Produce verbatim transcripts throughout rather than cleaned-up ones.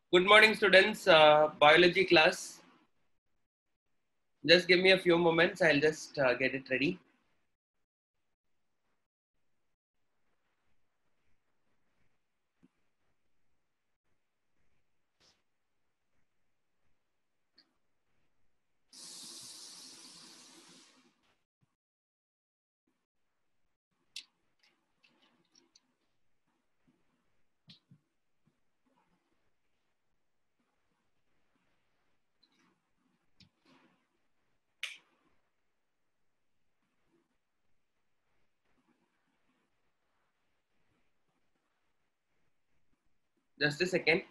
Good morning, students. Uh, biology class. Just give me a few moments. I'll just uh, get it ready. Just a second.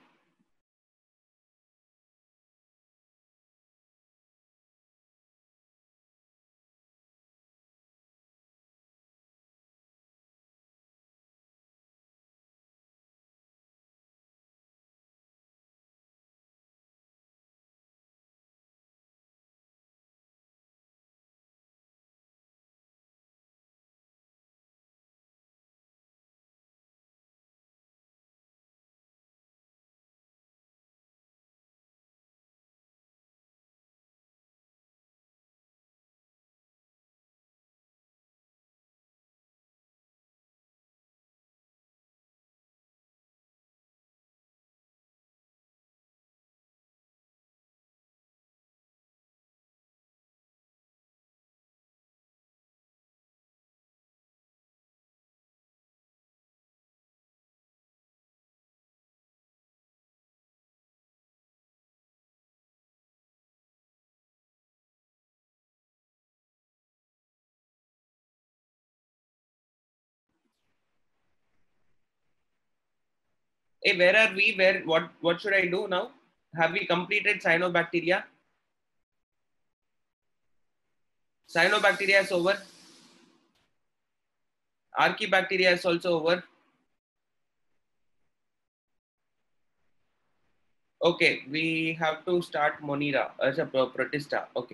Hey, where are we? Where? What? What should I do now? Have we completed cyanobacteria? Cyanobacteria is over. Archaebacteria is also over. Okay, we have to start Monera as a protista. Okay.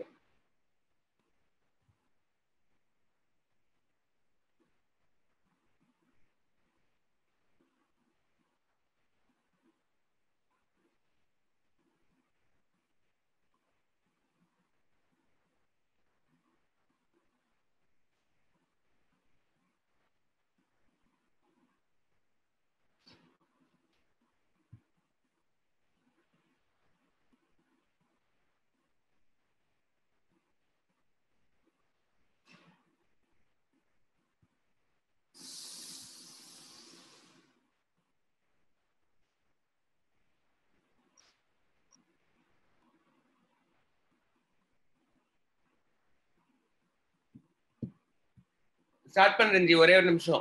Start பண்றேன் ஜி ஒரே ஒரு நிமிஷம்.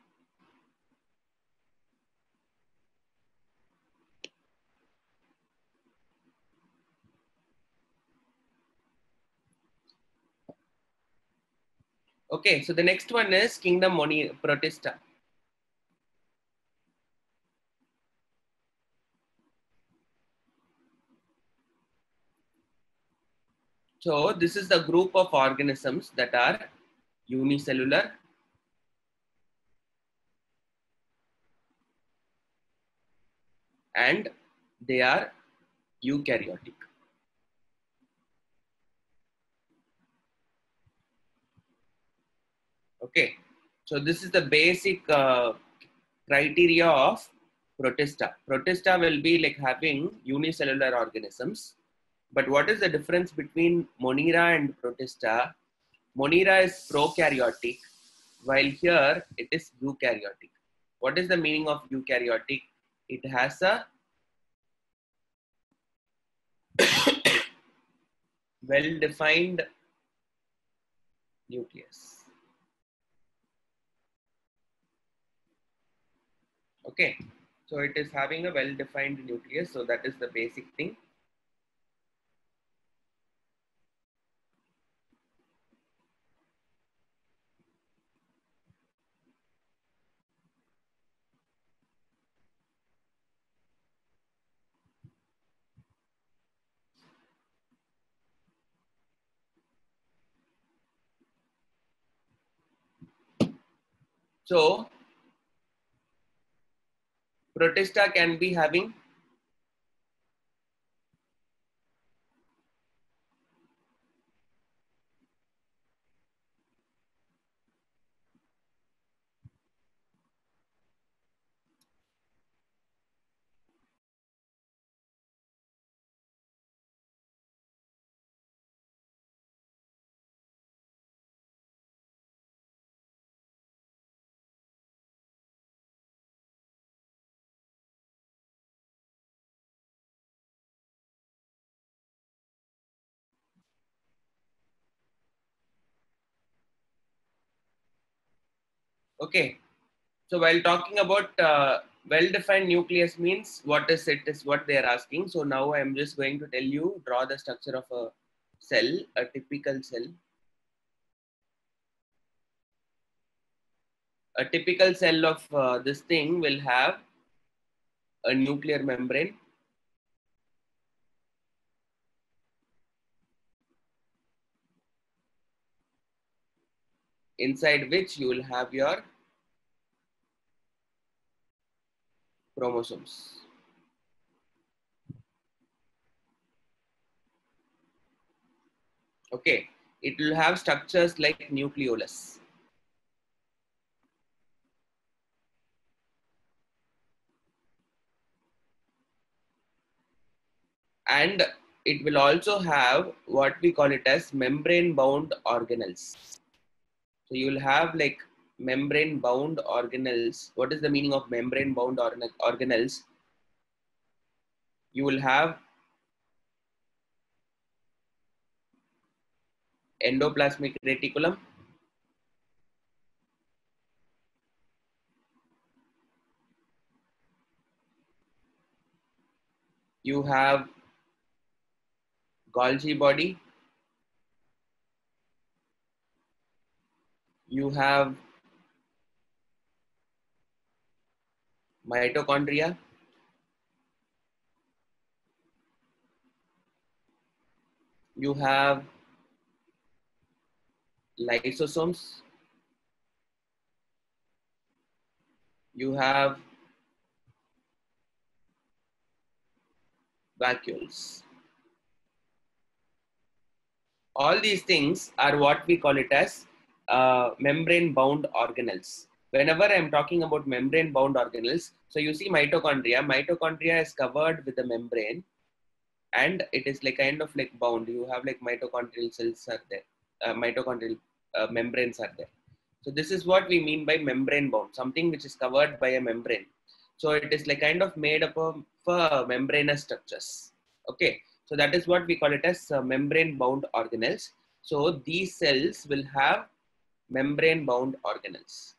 Okay, so the next one is kingdom Monera protista. So this is the group of organisms that are unicellular, and they are eukaryotic. Okay, so this is the basic uh, criteria of protista. Protista will be like having unicellular organisms. But what is the difference between Monera and protista? Monera is prokaryotic, while here it is eukaryotic. What is the meaning of eukaryotic? It has a well-defined nucleus. Okay, so it is having a well-defined nucleus, so that is the basic thing. So protista can be having Okay. So while talking about uh, well-defined nucleus means what is it is what they are asking. So now I am just going to tell you, draw the structure of a cell, a typical cell. A typical cell of uh, this thing will have a nuclear membrane, inside which you will have your chromosomes. Okay, it will have structures like nucleolus. And it will also have what we call it as membrane bound organelles. So you will have like membrane bound organelles. What is the meaning of membrane bound organelles? You will have endoplasmic reticulum. You have Golgi body. You have mitochondria. You have lysosomes. You have vacuoles. All these things are what we call it as uh, membrane bound organelles. Whenever I'm talking about membrane bound organelles, so you see mitochondria, mitochondria is covered with the membrane and it is like kind of like bound. You have like mitochondrial cells are there, uh, mitochondrial uh, membranes are there. So this is what we mean by membrane bound, something which is covered by a membrane. So it is like kind of made up of uh, membranous structures. Okay, so that is what we call it as uh, membrane bound organelles. So these cells will have membrane bound organelles.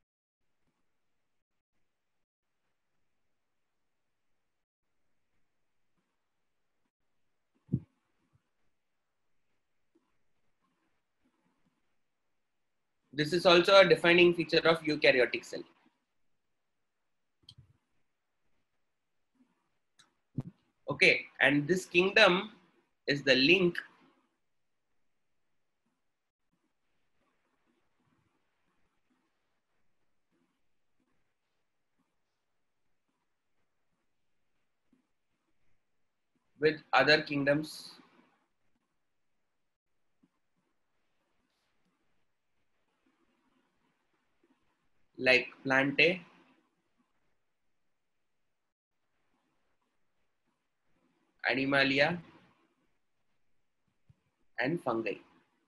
This is also a defining feature of eukaryotic cell. Okay, and this kingdom is the link with other kingdoms like Plantae, Animalia, and fungi.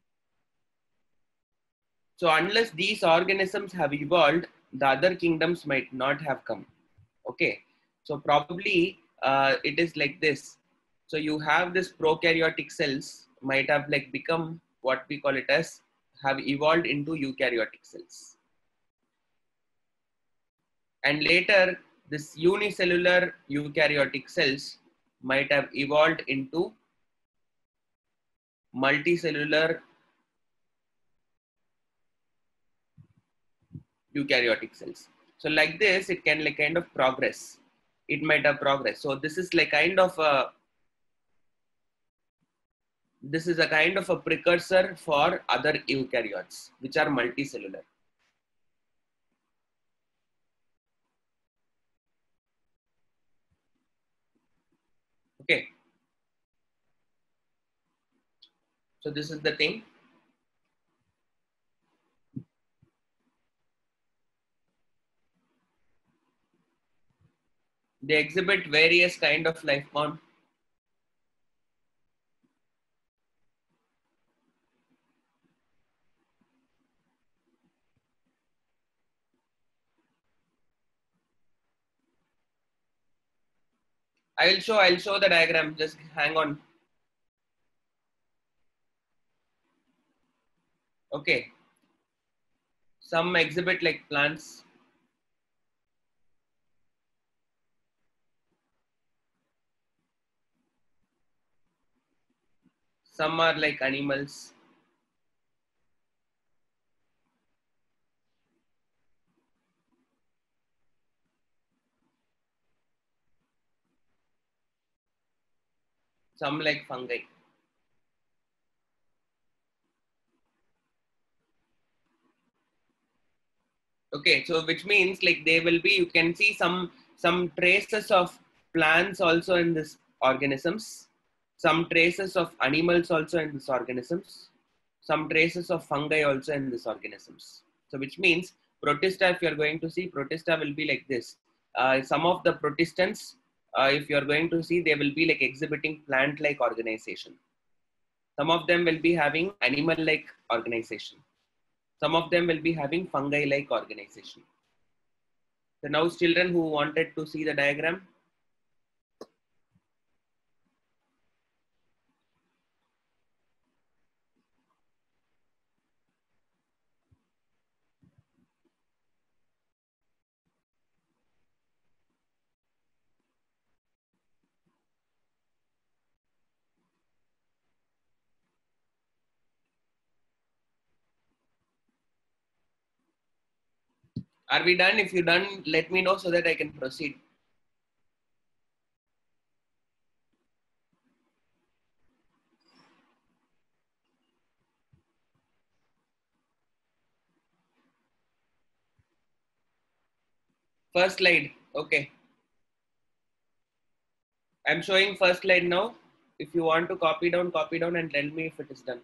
So unless these organisms have evolved, the other kingdoms might not have come. Okay, so probably uh, it is like this. So you have this prokaryotic cells might have like become what we call it as have evolved into eukaryotic cells. And later this unicellular eukaryotic cells might have evolved into multicellular eukaryotic cells. So like this, it can like kind of progress. It might have progress. So this is like kind of a this is a kind of a precursor for other eukaryotes, which are multicellular. Okay. So this is the thing. They exhibit various kind of life form. I will show, I'll show the diagram. Just hang on. Okay. Some exhibit like plants. Some are like animals. Some like fungi. Okay, so which means like they will be, you can see some some traces of plants also in this organisms, some traces of animals also in this organisms, some traces of fungi also in this organisms. So which means protista, if you are going to see, protista will be like this. Uh, some of the protistants, uh, if you are going to see, they will be like exhibiting plant-like organization. Some of them will be having animal-like organization. Some of them will be having fungi-like organization. So now children who wanted to see the diagram. Are we done? If you're done, let me know so that I can proceed. First slide. Okay. I'm showing first slide now. If you want to copy down, copy down and tell me if it is done.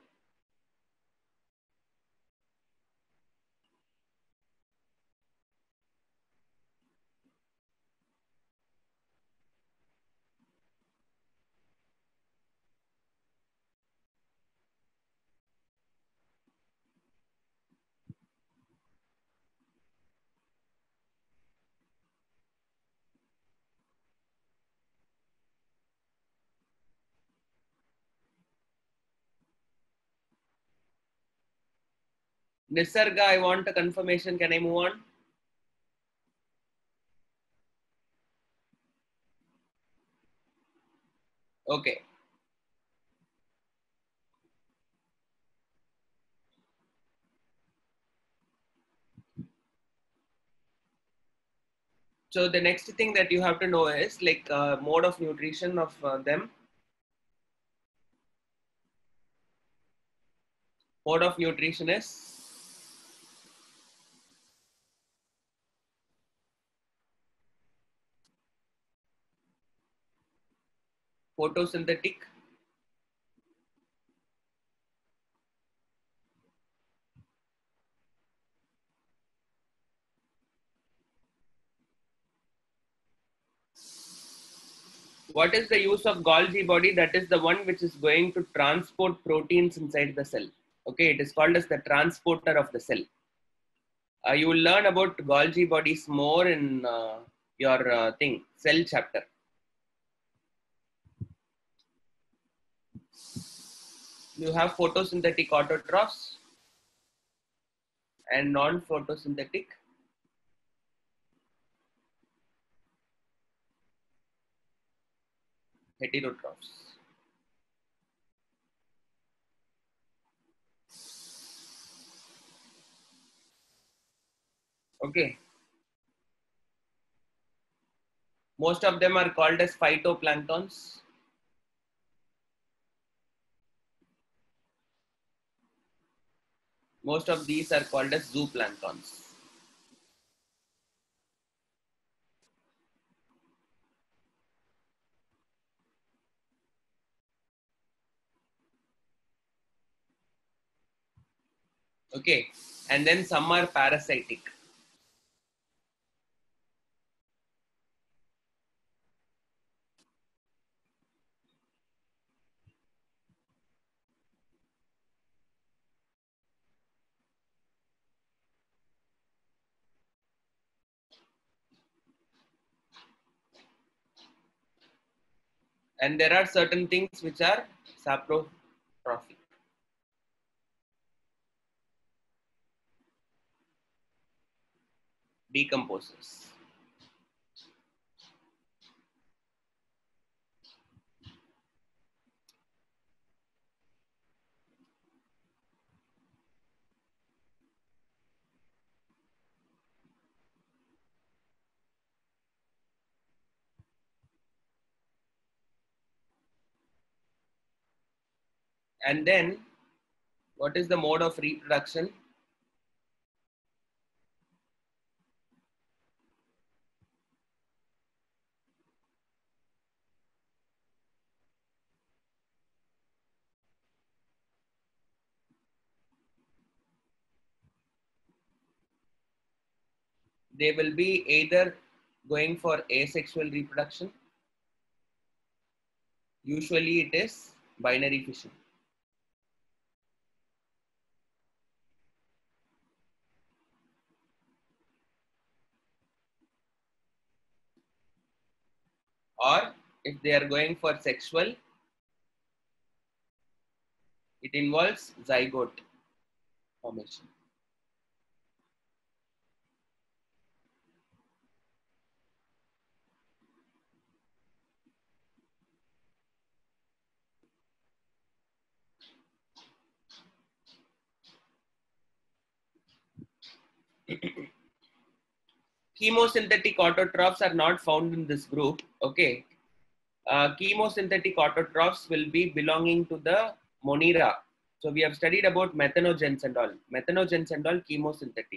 Nisarga, I want a confirmation. Can I move on? Okay. So the next thing that you have to know is like uh, mode of nutrition of uh, them. Mode of nutrition is photosynthetic, what is the use of Golgi body? That is the one which is going to transport proteins inside the cell. Okay, it is called as the transporter of the cell. Uh, you will learn about Golgi bodies more in uh, your uh, thing, cell chapter. You have photosynthetic autotrophs and non-photosynthetic heterotrophs. Okay. Most of them are called as phytoplanktons. Most of these are called as zooplanktons. Okay. And then some are parasitic. And there are certain things which are saprotrophic. decomposes. And then, what is the mode of reproduction? They will be either going for asexual reproduction. Usually it is binary fission. Or if they are going for sexual, it involves zygote formation. Chemosynthetic autotrophs are not found in this group. Okay. Uh, chemosynthetic autotrophs will be belonging to the Monera. So we have studied about methanogens and all. Methanogens and all chemosynthetic.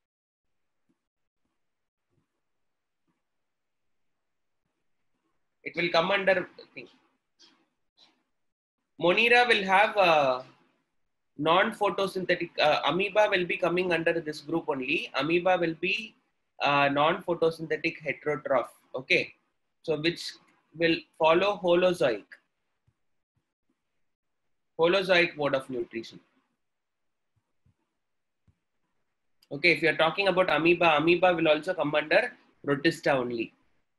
It will come under thing. Monera will have uh, non-photosynthetic. Uh, amoeba will be coming under this group only. Amoeba will be uh, non-photosynthetic heterotroph. Okay. So which will follow Holozoic. Holozoic mode of nutrition. Okay, if you are talking about amoeba, amoeba will also come under Protista only.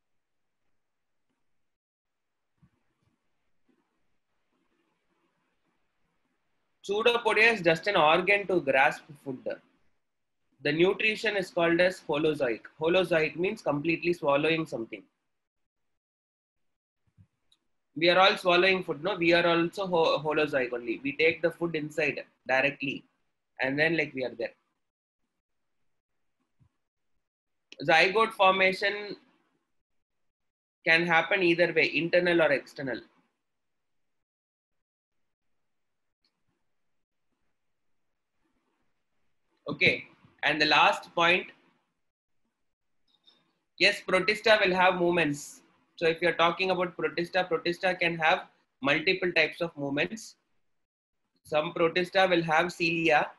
Pseudopodia is just an organ to grasp food. The nutrition is called as holozoic. Holozoic means completely swallowing something. We are all swallowing food, no? We are also ho holozoic only. We take the food inside directly and then like we are there. Zygote formation can happen either way, internal or external. Okay, and the last point, yes, Protista will have movements. So if you're talking about Protista, Protista can have multiple types of movements. Some Protista will have cilia.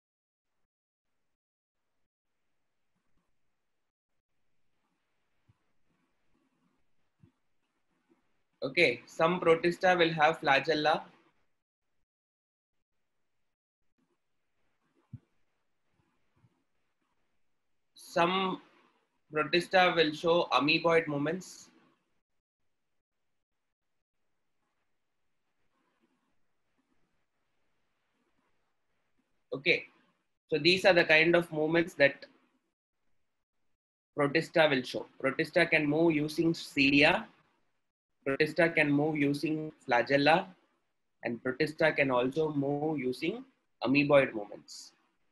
Okay, some Protista will have flagella. Some Protista will show amoeboid movements. Okay, so these are the kind of movements that Protista will show. Protista can move using cilia. Protista can move using flagella. And Protista can also move using amoeboid movements.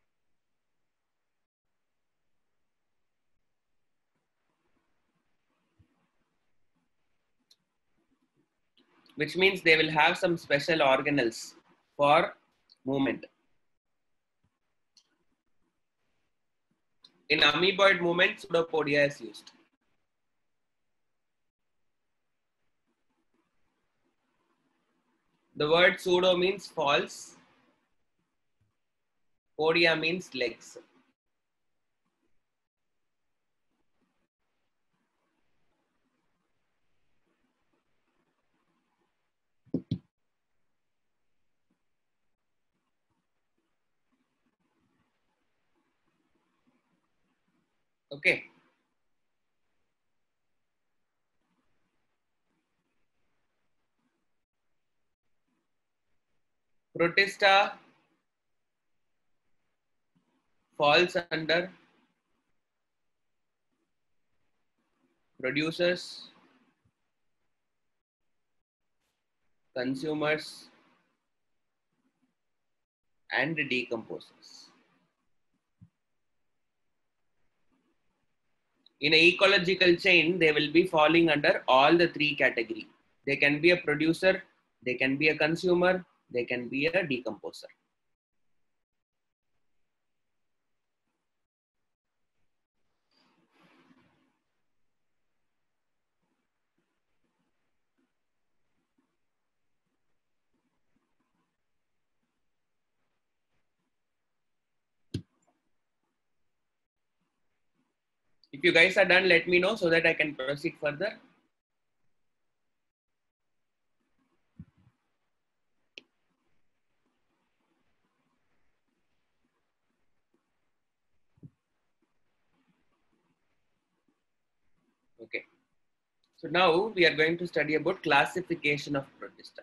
Which means they will have some special organelles for movement. In amoeboid movement, pseudopodia is used. The word pseudo means false. Podia means legs. Okay. Protista falls under producers, consumers, and decomposers. In an ecological chain, they will be falling under all the three categories. They can be a producer, they can be a consumer, they can be a decomposer. If you guys are done, let me know so that I can proceed further. Okay. So now we are going to study about classification of protista.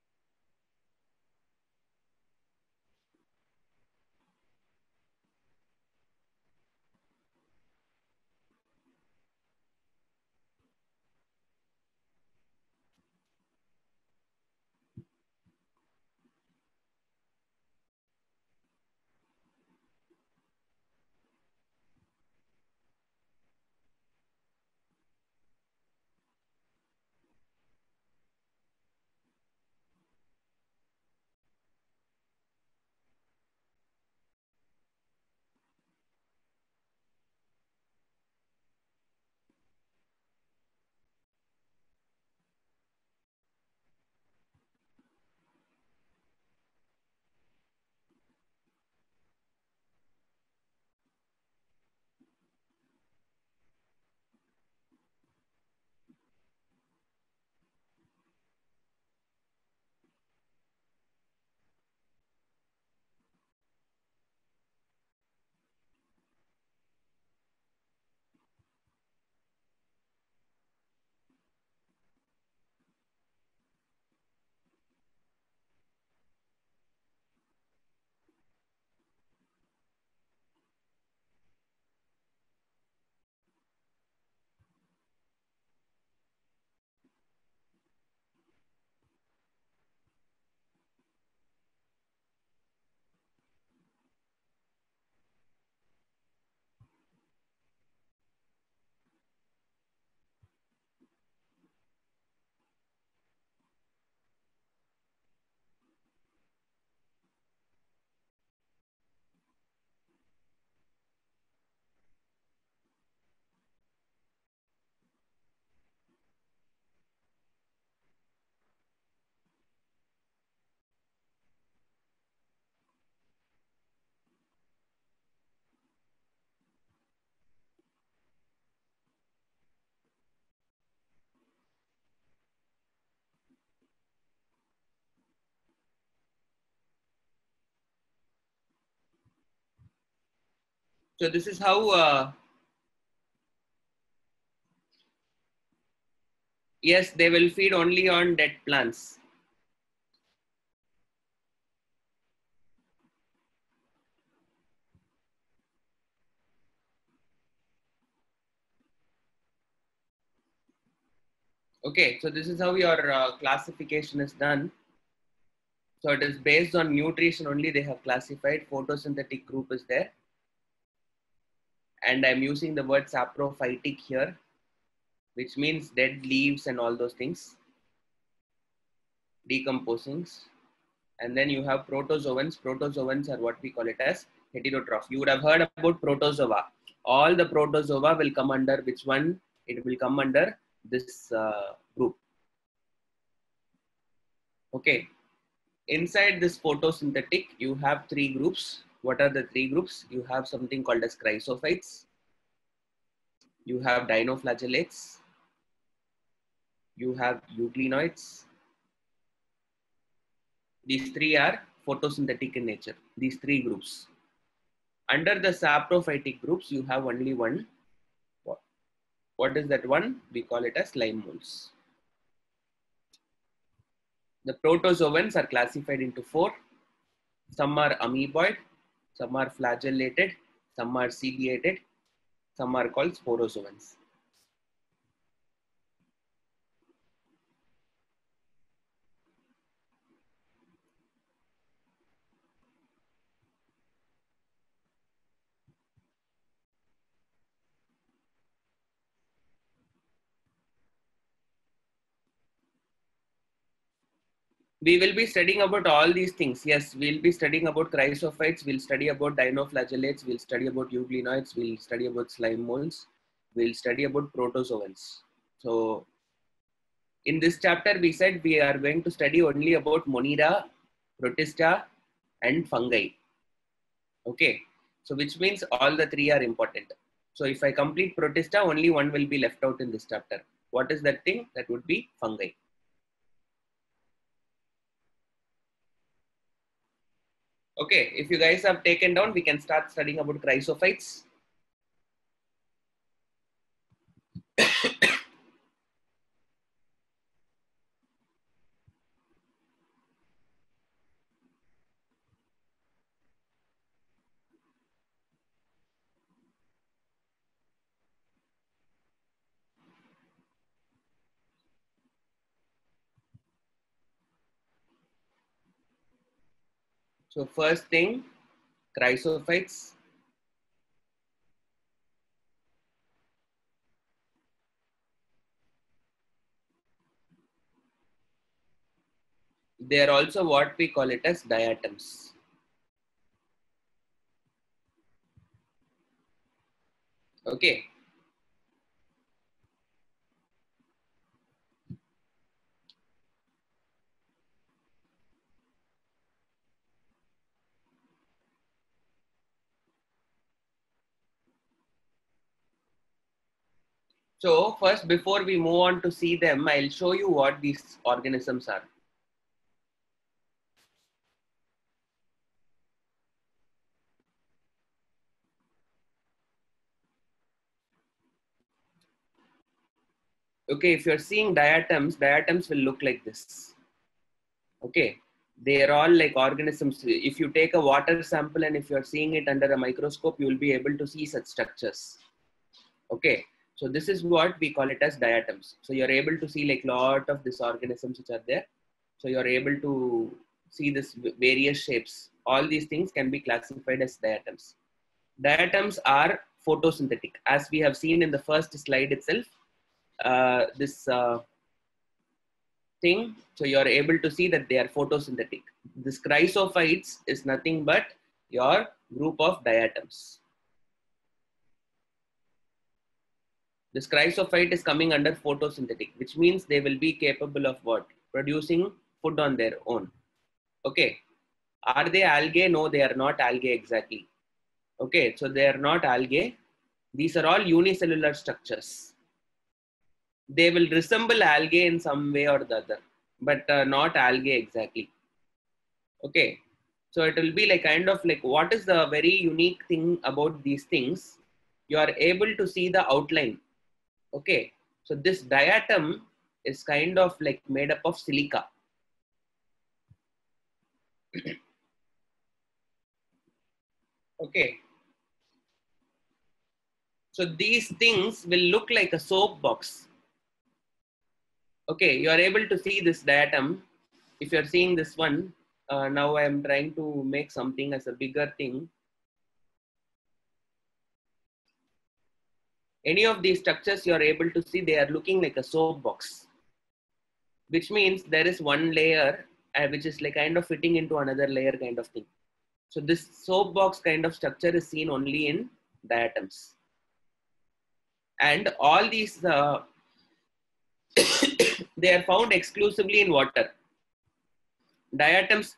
So this is how, uh, yes, they will feed only on dead plants. Okay, so this is how your uh, classification is done. So it is based on nutrition only they have classified. Photosynthetic group is there. And I'm using the word saprophytic here, which means dead leaves and all those things. Decomposings. And then you have protozoans. Protozoans are what we call it as heterotroph. You would have heard about protozoa. All the protozoa will come under which one? It will come under this uh, group. Okay. Inside this photosynthetic, you have three groups. What are the three groups? You have something called as chrysophytes. You have dinoflagellates. You have euglenoids. These three are photosynthetic in nature. These three groups. Under the saprophytic groups, you have only one. What, what is that one? We call it as slime molds. The protozoans are classified into four. Some are amoeboid, some are flagellated, some are ciliated, some are called sporozoans. we will be studying about all these things. Yes, we'll be studying about chrysophytes, we'll study about dinoflagellates, we'll study about euglenoids, we'll study about slime molds, we'll study about protozoans. So in this chapter, we said we are going to study only about Monera, Protista, and fungi. Okay, so which means all the three are important. So if I complete Protista, only one will be left out in this chapter. What is that thing? That would be fungi. Okay, if you guys have taken down, we can start studying about chrysophytes. So first thing, chrysophytes. They are also what we call it as diatoms. Okay. So first, before we move on to see them, I'll show you what these organisms are. Okay, if you're seeing diatoms, diatoms will look like this. Okay, they are all like organisms. If you take a water sample and if you're seeing it under a microscope, you will be able to see such structures. Okay, so this is what we call it as diatoms. So you're able to see like lot of these organisms which are there. So you're able to see this various shapes. All these things can be classified as diatoms. Diatoms are photosynthetic. As we have seen in the first slide itself, uh, this uh, thing, so you're able to see that they are photosynthetic. This chrysophytes is nothing but your group of diatoms. This chrysophyte is coming under photosynthetic, which means they will be capable of what? Producing food on their own. Okay. Are they algae? No, they are not algae exactly. Okay, so they are not algae. These are all unicellular structures. They will resemble algae in some way or the other, but uh, not algae exactly. Okay, so it will be like kind of like, what is the very unique thing about these things? You are able to see the outline. Okay, so this diatom is kind of like made up of silica. Okay, so these things will look like a soap box. Okay, you are able to see this diatom. If you're seeing this one, uh, now I am trying to make something as a bigger thing. Any of these structures you're able to see, they are looking like a soap box, which means there is one layer uh, which is like kind of fitting into another layer kind of thing. So this soap box kind of structure is seen only in diatoms. And all these, uh, they are found exclusively in water. Diatoms,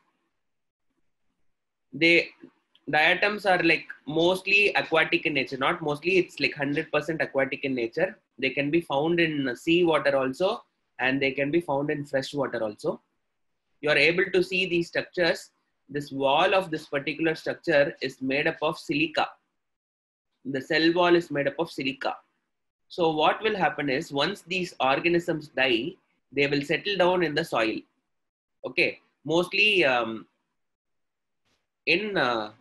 they, diatoms are like mostly aquatic in nature. Not mostly, it's like one hundred percent aquatic in nature. They can be found in sea water also, and they can be found in fresh water also. You are able to see these structures. This wall of this particular structure is made up of silica. The cell wall is made up of silica. So what will happen is, once these organisms die, they will settle down in the soil. Okay, mostly um, in uh,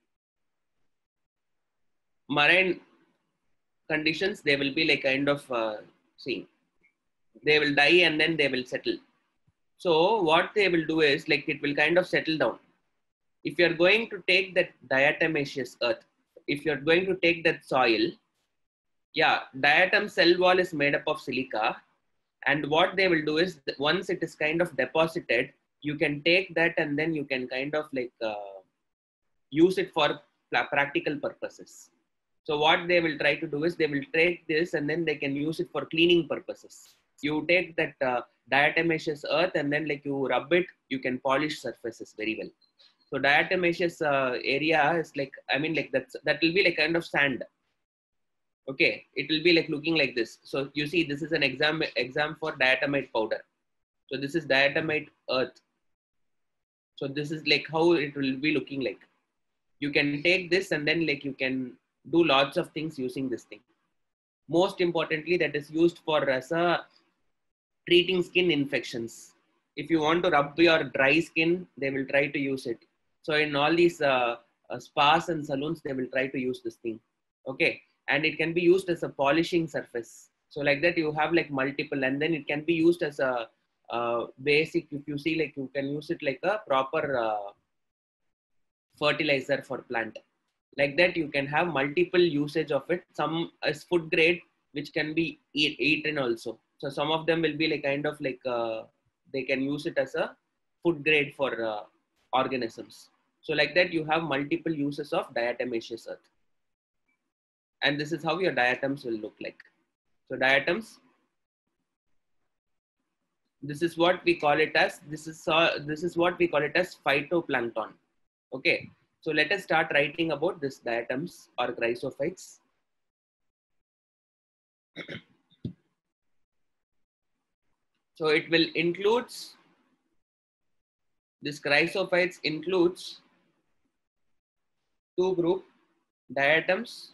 marine conditions, they will be like kind of uh, see, they will die and then they will settle. So what they will do is, like, it will kind of settle down. If you're going to take that diatomaceous earth, if you're going to take that soil, yeah, diatom cell wall is made up of silica. And what they will do is, once it is kind of deposited, you can take that and then you can kind of like uh, use it for practical purposes. So what they will try to do is they will take this and then they can use it for cleaning purposes. You take that uh, diatomaceous earth and then like you rub it, you can polish surfaces very well. So diatomaceous uh, area is like, I mean like that's, that will be like kind of sand. Okay, it will be like looking like this. So you see, this is an exam exam for diatomite powder. So this is diatomite earth. So this is like how it will be looking like. You can take this and then like you can do lots of things using this thing. Most importantly, that is used for as a treating skin infections. If you want to rub your dry skin, they will try to use it. So in all these uh, uh, spas and salons, they will try to use this thing. Okay, and it can be used as a polishing surface. So like that, you have like multiple, and then it can be used as a uh, basic. If you see, like you can use it like a proper uh, fertilizer for plant. Like that, you can have multiple usage of it. Some as food grade, which can be eat, eaten also. So some of them will be like kind of like uh, they can use it as a food grade for uh, organisms. So like that, you have multiple uses of diatomaceous earth. And this is how your diatoms will look like. So diatoms, this is what we call it as, this is, uh, this is what we call it as phytoplankton. Okay. So let us start writing about this diatoms or chrysophytes. So it will includes, this chrysophytes includes two group, diatoms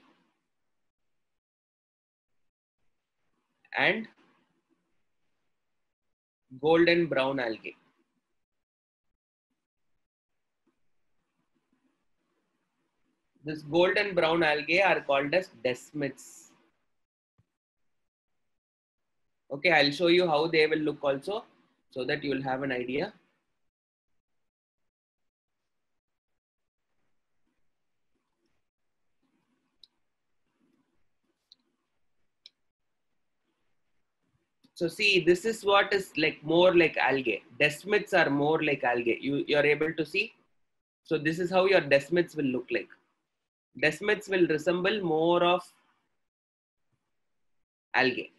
and golden brown algae. This golden brown algae are called as desmids. Okay, I'll show you how they will look also so that you will have an idea. So see, this is what is like more like algae. Desmids are more like algae. You, you're able to see. So this is how your desmids will look like. Desmids will resemble more of algae.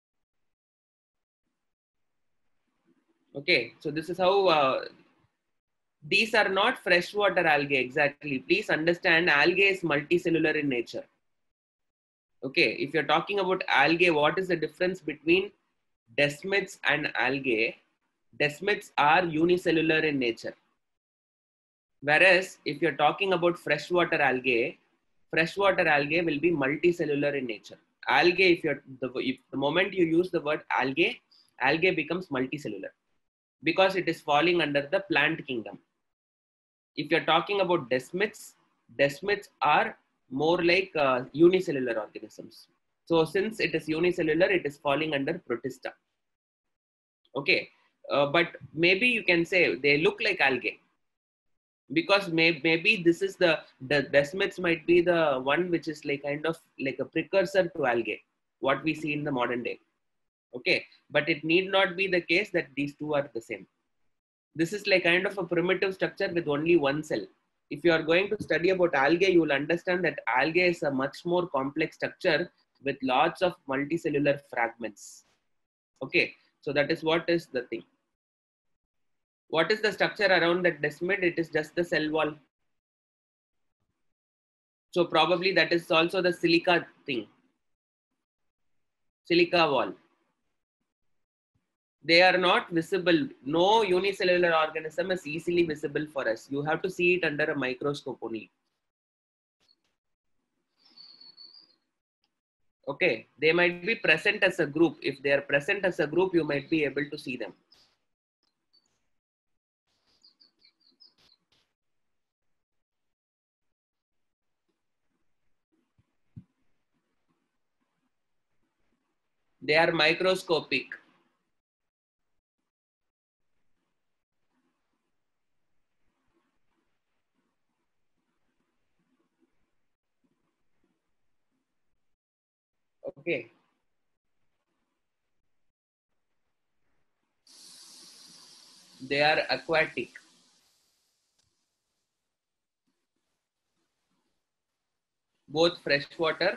Okay, so this is how, uh, these are not freshwater algae exactly. Please understand, algae is multicellular in nature. Okay, if you're talking about algae, what is the difference between desmids and algae? Desmids are unicellular in nature. Whereas if you're talking about freshwater algae, freshwater algae will be multicellular in nature. Algae, if you're the, if the moment you use the word algae, algae becomes multicellular because it is falling under the plant kingdom. If you're talking about desmids, desmids are more like uh, unicellular organisms. So since it is unicellular, it is falling under Protista. Okay, uh, but maybe you can say they look like algae because may, maybe this is the, the desmids might be the one which is like kind of like a precursor to algae, what we see in the modern day. Okay, but it need not be the case that these two are the same. This is like kind of a primitive structure with only one cell. If you are going to study about algae, you will understand that algae is a much more complex structure with lots of multicellular fragments. Okay, so that is what is the thing. What is the structure around that desmid? It is just the cell wall. So probably that is also the silica thing. Silica wall. They are not visible. No unicellular organism is easily visible for us. You have to see it under a microscope only. Okay, they might be present as a group. If they are present as a group, you might be able to see them. They are microscopic. Okay. They are aquatic. Both freshwater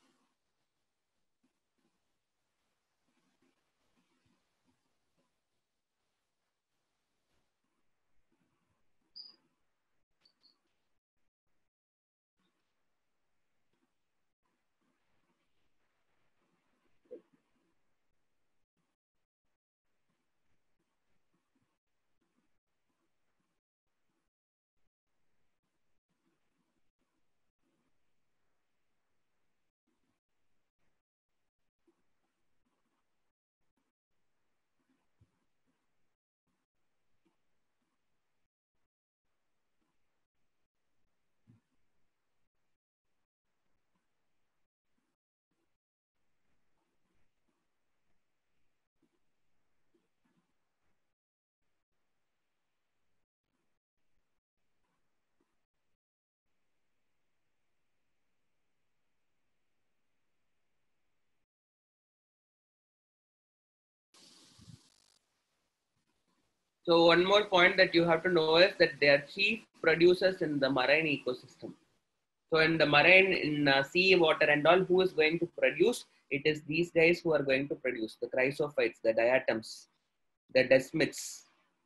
So one more point that you have to know is that they are chief producers in the marine ecosystem. So in the marine, in uh, sea water and all, who is going to produce? It is these guys who are going to produce the chrysophytes, the diatoms, the desmids.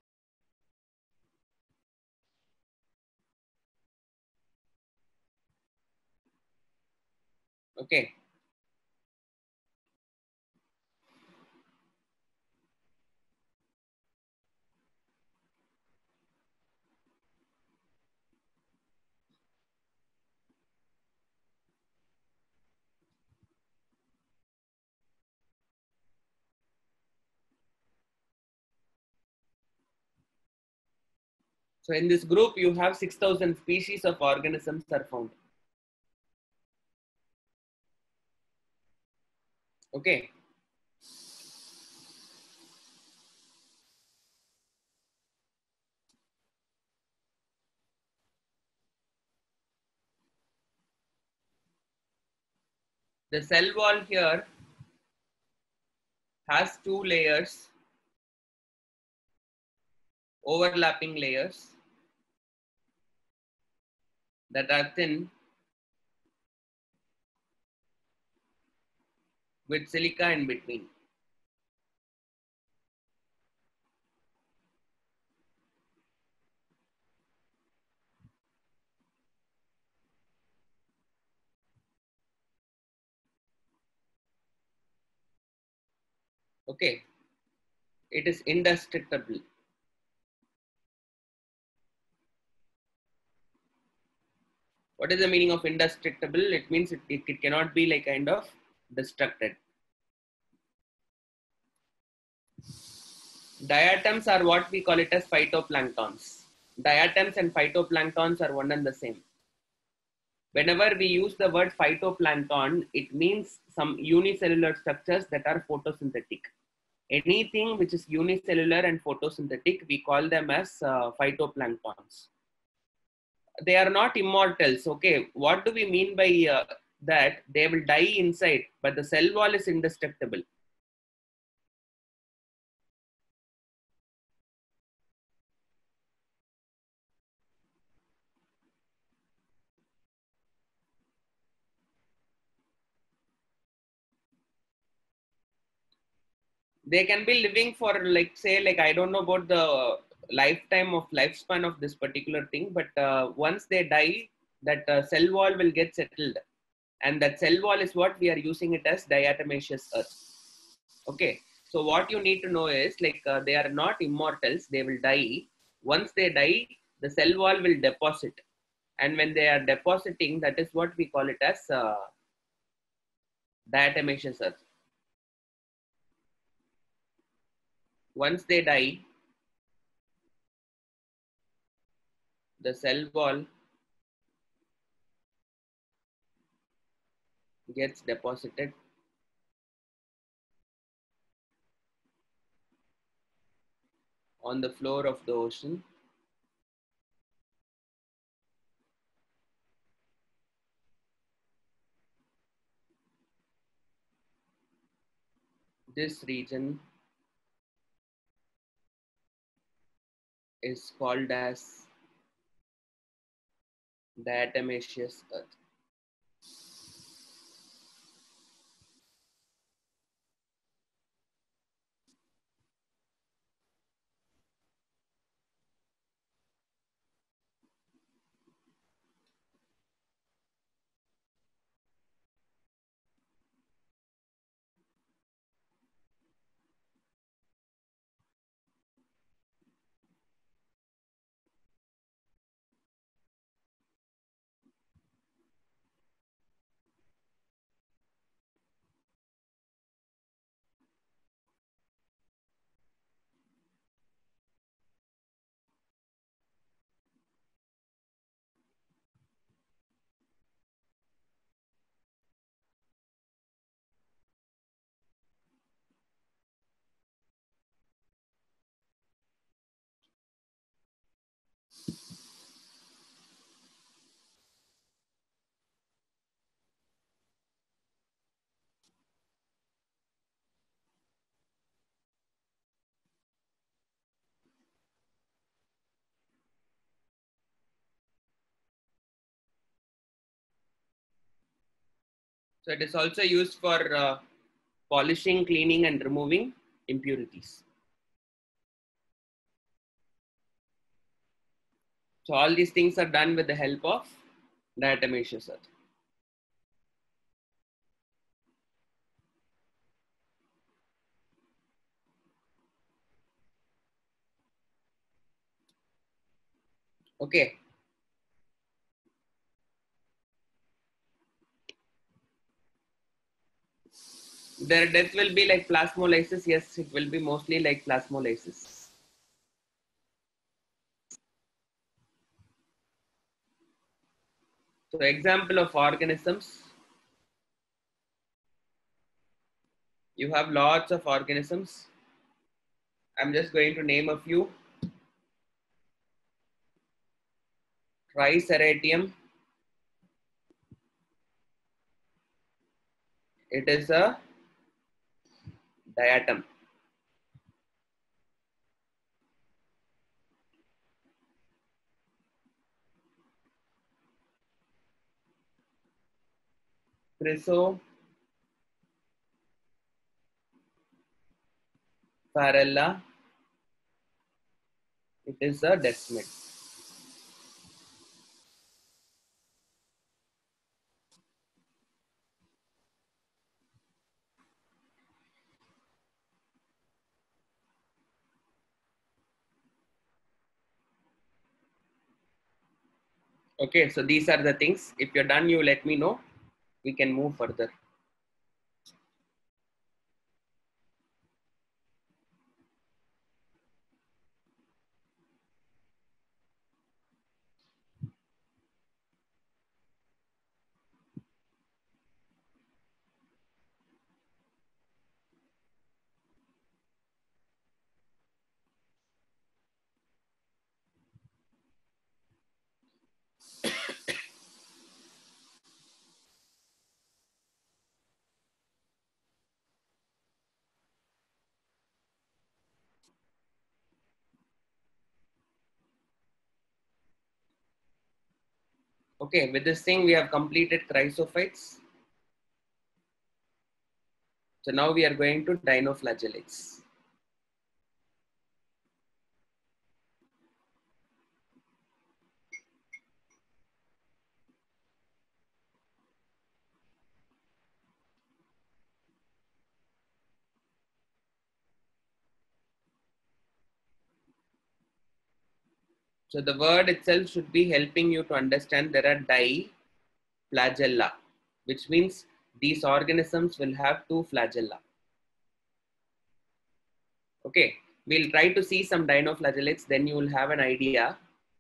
Okay. So in this group, you have six thousand species of organisms are found. Okay. The cell wall here has two layers, overlapping layers that are thin with silica in between. Okay. It is indestructible. What is the meaning of indestructible? It means it, it, it cannot be like kind of destructed. Diatoms are what we call it as phytoplanktons. Diatoms and phytoplanktons are one and the same. Whenever we use the word phytoplankton, it means some unicellular structures that are photosynthetic. Anything which is unicellular and photosynthetic, we call them as uh, phytoplanktons. They are not immortals. Okay, what do we mean by uh, that? They will die inside, but the cell wall is indestructible. They can be living for like say like I don't know about the lifetime of lifespan of this particular thing, but uh, once they die, that uh, cell wall will get settled, and that cell wall is what we are using it as diatomaceous earth. Okay, so what you need to know is like uh, they are not immortals, they will die. Once they die, the cell wall will deposit, and when they are depositing, that is what we call it as uh, diatomaceous earth. Once they die, the cell wall gets deposited on the floor of the ocean. This region is called as diatomaceous earth. So it is also used for uh, polishing, cleaning, and removing impurities. So all these things are done with the help of diatomaceous earth. Okay. Their death will be like plasmolysis. Yes, it will be mostly like plasmolysis. So example of organisms. You have lots of organisms. I'm just going to name a few. Triceratium. It is a diatom. Chrysopharella. It is a desmid. Okay, so these are the things. If you're done, you let me know. We can move further. Okay, with this thing, we have completed chrysophytes. So now we are going to dinoflagellates. So the word itself should be helping you to understand there are diflagella, which means these organisms will have two flagella. Okay, we'll try to see some dinoflagellates, then you will have an idea.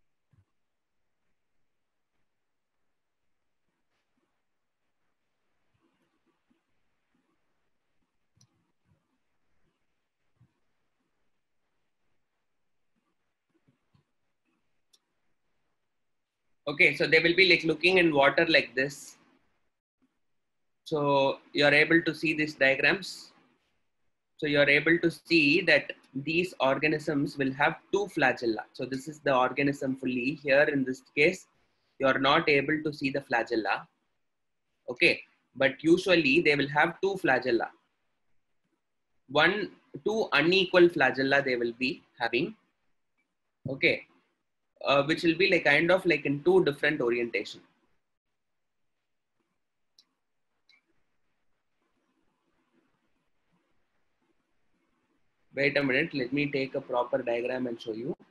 Okay, so they will be like looking in water like this. So you're able to see these diagrams. So you're able to see that these organisms will have two flagella. So this is the organism fully. Here in this case, you are not able to see the flagella. Okay, but usually they will have two flagella. One, two unequal flagella they will be having. Okay, uh, which will be like kind of like in two different orientation. Wait a minute, let me take a proper diagram and show you.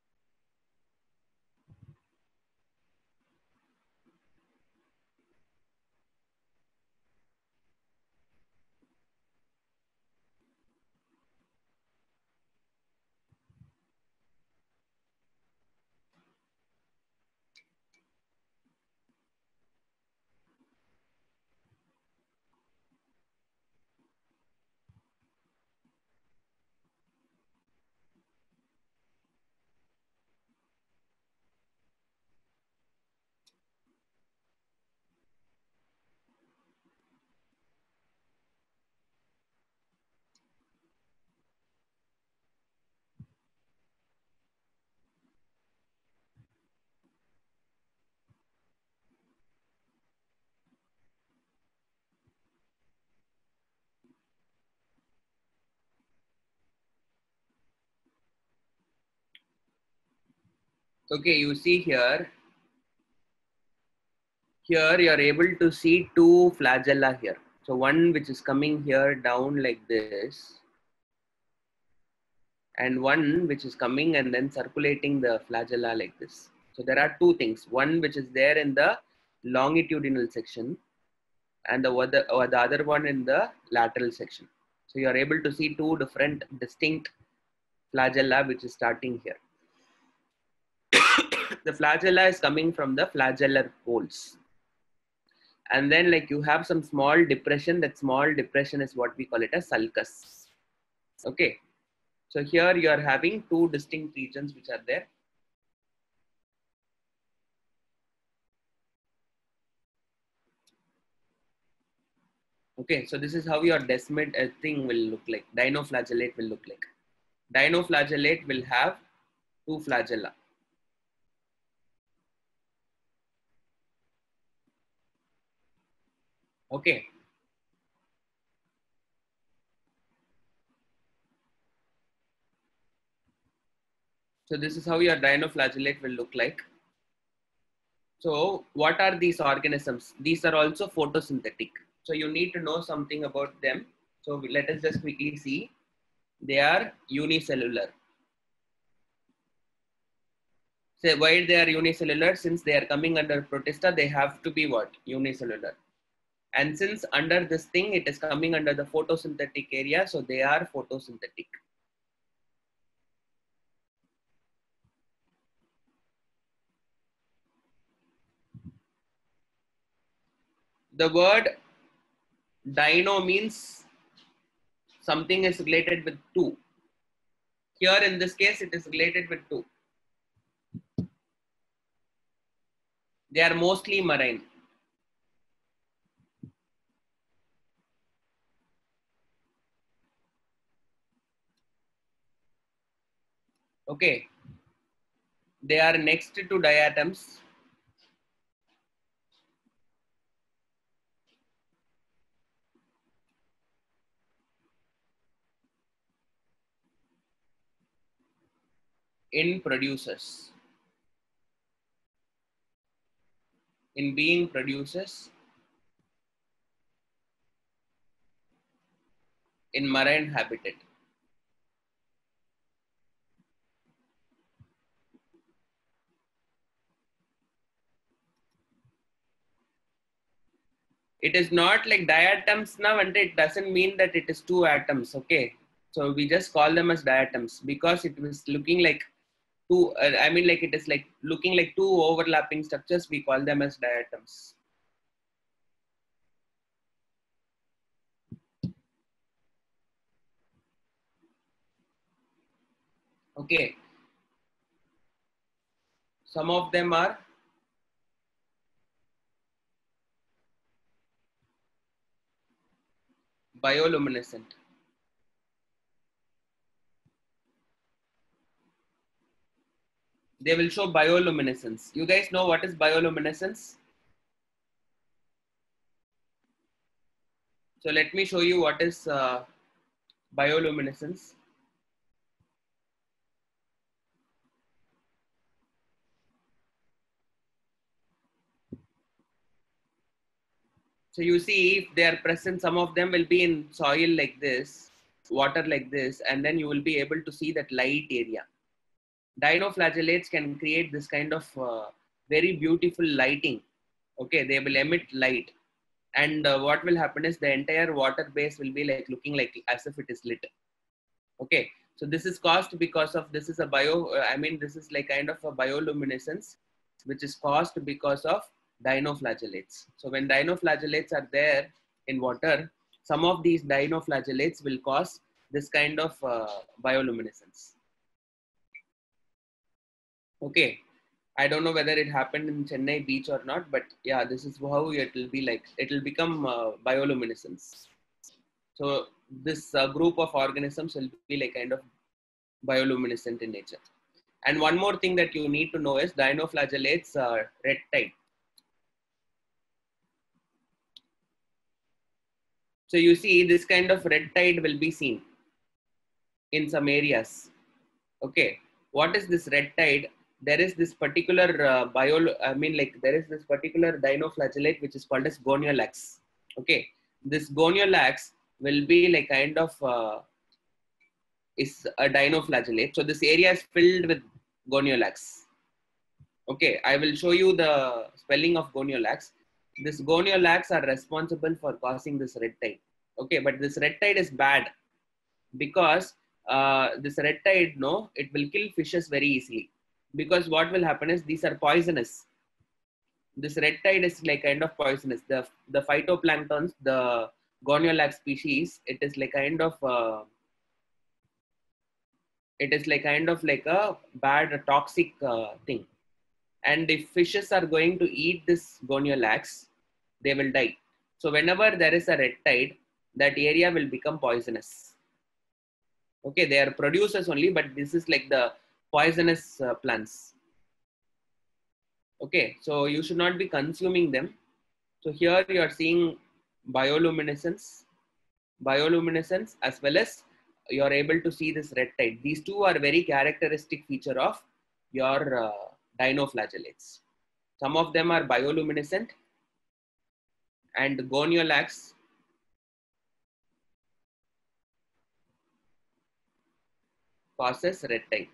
Okay, you see here, here you are able to see two flagella here. So one which is coming here down like this, and one which is coming and then circulating the flagella like this. So there are two things, one which is there in the longitudinal section and the other, or the other one in the lateral section. So you are able to see two different distinct flagella which is starting here. The flagella is coming from the flagellar poles. And then like you have some small depression, that small depression is what we call it as sulcus. Okay. So here you are having two distinct regions which are there. Okay, so this is how your desmid uh, thing will look like. Dinoflagellate will look like. Dinoflagellate will have two flagella. Okay. So this is how your dinoflagellate will look like. So what are these organisms? These are also photosynthetic. So you need to know something about them. So let us just quickly see. They are unicellular. So why they are unicellular? Since they are coming under Protista, they have to be what? Unicellular. And since under this thing, it is coming under the photosynthetic area, so they are photosynthetic. The word dino means something is related with two. Here in this case, it is related with two. They are mostly marine. Okay. They are next to diatoms. In producers. In being producers. In marine habitat. It is not like diatoms now, and it doesn't mean that it is two atoms. Okay. So we just call them as diatoms because it was looking like two, uh, I mean like it is like looking like two overlapping structures. We call them as diatoms. Okay. Some of them are bioluminescent. they will show bioluminescence. You guys know what is bioluminescence? So let me show you what is uh, bioluminescence. So you see, if they are present, some of them will be in soil like this, water like this, and then you will be able to see that light area. Dinoflagellates can create this kind of uh, very beautiful lighting. Okay, they will emit light. And uh, what will happen is the entire water base will be like looking like as if it is lit. Okay, so this is caused because of, this is a bio, uh, I mean, this is like kind of a bioluminescence, which is caused because of dinoflagellates. So when dinoflagellates are there in water, some of these dinoflagellates will cause this kind of uh, bioluminescence. Okay, I don't know whether it happened in Chennai beach or not, but yeah, this is how it will be like, it will become uh, bioluminescence. So this uh, group of organisms will be like kind of bioluminescent in nature. And one more thing that you need to know is dinoflagellates are red tide. So you see this kind of red tide will be seen in some areas. Okay, what is this red tide? There is this particular uh, bio, I mean like there is this particular dinoflagellate which is called as goniolax. Okay, this goniolax will be like kind of uh, is a dinoflagellate. So this area is filled with goniolax. Okay, I will show you the spelling of goniolax. This goniolax are responsible for causing this red tide. Okay, but this red tide is bad because uh, this red tide, no, it will kill fishes very easily. Because what will happen is these are poisonous. This red tide is like kind of poisonous. The the phytoplanktons, the goniolax species, it is like kind of uh, it is like kind of like a bad, a toxic uh, thing. And if fishes are going to eat this goniolax, they will die. So whenever there is a red tide, that area will become poisonous. Okay, they are producers only, but this is like the poisonous uh, plants. Okay, so you should not be consuming them. So here you are seeing bioluminescence, bioluminescence as well as you are able to see this red tide. These two are very characteristic feature of your uh, dinoflagellates. Some of them are bioluminescent, and goniolax causes red tide.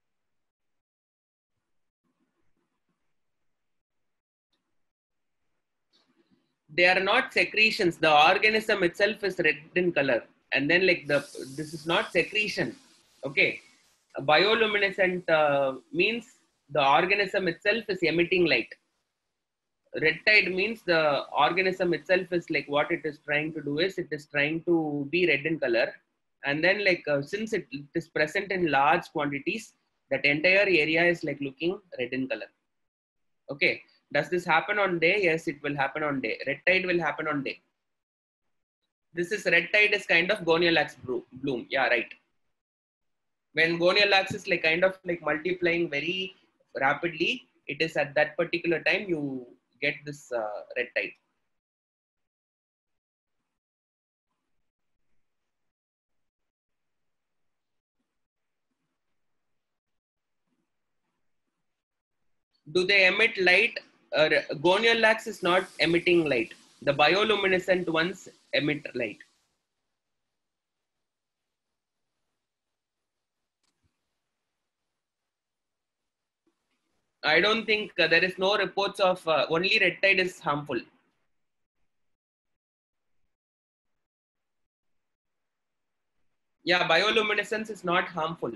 They are not secretions. The organism itself is red in color, and then like the this is not secretion. Okay, a bioluminescent uh, means the organism itself is emitting light. Red tide means the organism itself is like what it is trying to do is it is trying to be red in color, and then like uh, since it, it is present in large quantities, that entire area is like looking red in color. Okay, does this happen on day? Yes, it will happen on day. Red tide will happen on day. This is red tide is kind of goniolax bloom. Yeah, right. When goniolax is like kind of like multiplying very rapidly, it is at that particular time you get this uh, red tide. Do they emit light? Uh, goniolax is not emitting light. The bioluminescent ones emit light. I don't think uh, there is no reports of uh, only red tide is harmful. Yeah, bioluminescence is not harmful.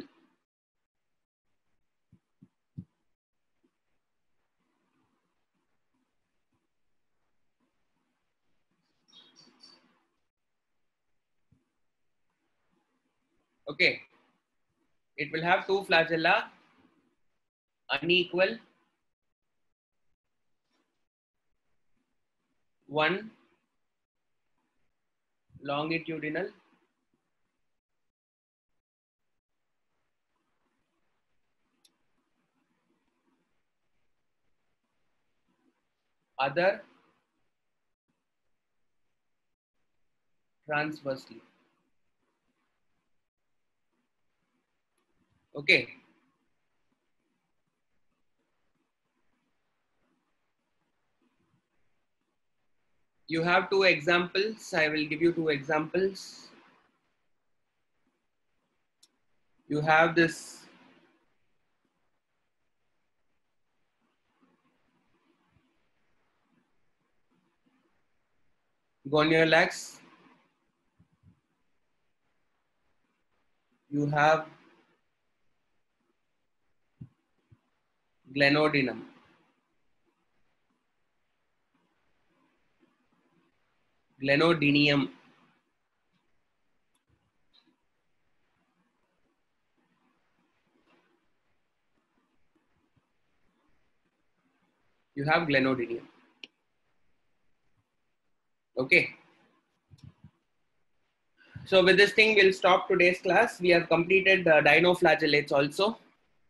Okay, it will have two flagella, unequal, one longitudinal, other transversely. Okay. You have two examples. I will give you two examples. You have this goniolax. You have glenodinum. Glenodinium. You have glenodinium. Okay. So with this thing, we'll stop today's class. We have completed the dinoflagellates also.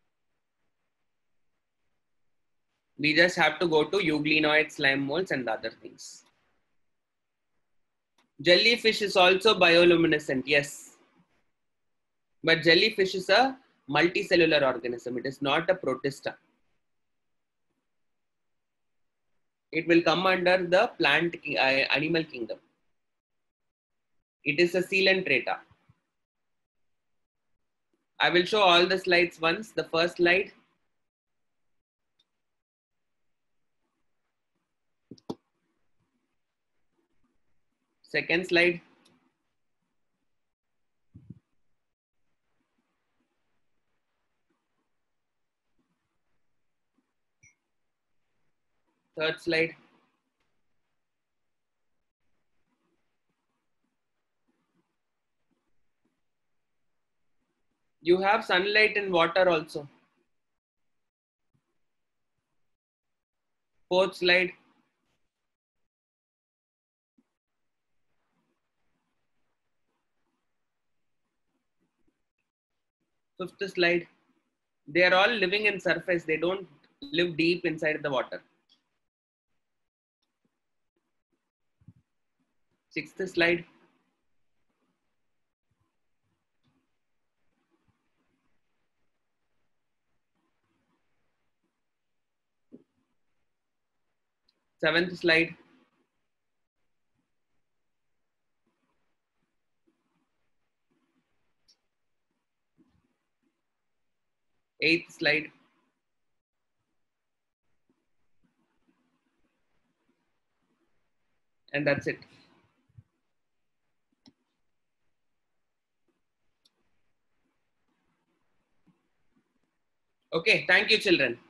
We just have to go to euglenoid slime molds and other things. Jellyfish is also bioluminescent, yes. But jellyfish is a multicellular organism. It is not a protista. It will come under the plant uh, animal kingdom. It is a coelenterata. I will show all the slides once. The first slide. Second slide. Third slide. You have sunlight and water also. Fourth slide. Fifth slide. They are all living in surface. They don't live deep inside the water. Sixth slide. Seventh slide. Eighth slide. And that's it. Okay, thank you, children.